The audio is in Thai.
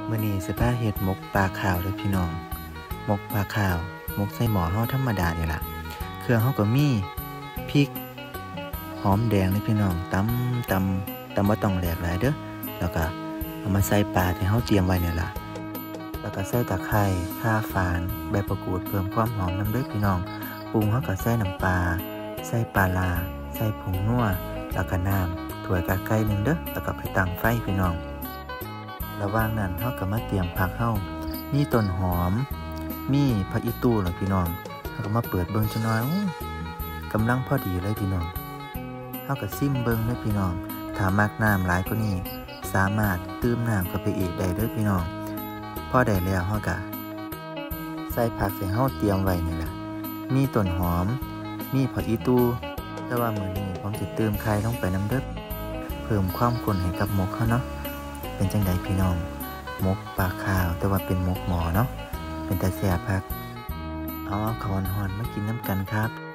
มื้อนี้สิพาเฮ็ดหมกปลาขาวเด้อพี่น้องหมกปลาขาวหมกใส่หม้อเฮาธรรมดานี่ล่ะเครื่องเฮาก็มีพริกหอมแดงเด้อพี่น้องตำบ่ต้องแหลกหลายเด้อแล้วก็เอามาใส่ปลาที่เฮาเตรียมไว้นี่ล่ะแล้วก็ใส่ตะไคร้ข่าฝานใบมะกรูดเพิ่มความหอมนำเด้อพี่น้องปรุงเฮาก็ใส่น้ำปลาใส่ปลาร้าใส่ผงนัวแล้วก็น้ำถ้วยกะไก่นึงเด้อแล้วก็ไปตั้งไฟพี่น้องระหว่างนั้นเฮาก็มาเตรียมผักเฮามีต้นหอมมีผักอีตูล่ะพี่น้องเฮาก็มาเปิดเบิ่งจักหน่อยกำลังพอดีเลยพี่น้องเฮาก็ซิมเบิ่งเด้อพี่น้องถ้ามักน้ำหลายกว่านี้สามารถเติมน้ำเข้าไปอีกได้เด้อพี่น้องพอได้แล้วเฮาก็ใส่ผักที่เฮาเตรียมไว้นี่ล่ะมีต้นหอมมีผักอีตูแต่ว่ามื้อนี้ผมสิเติมไข่ลงไปนำเด้อเพิ่มความข้นให้กับหมกเฮาเนาะเป็นจังไดพี่น้องหมกปลาขาวแต่ว่าเป็นหมกหม้อเนาะเป็นตาแซ่บคักเอาข้าวร้อนๆมากินน้ำกันครับ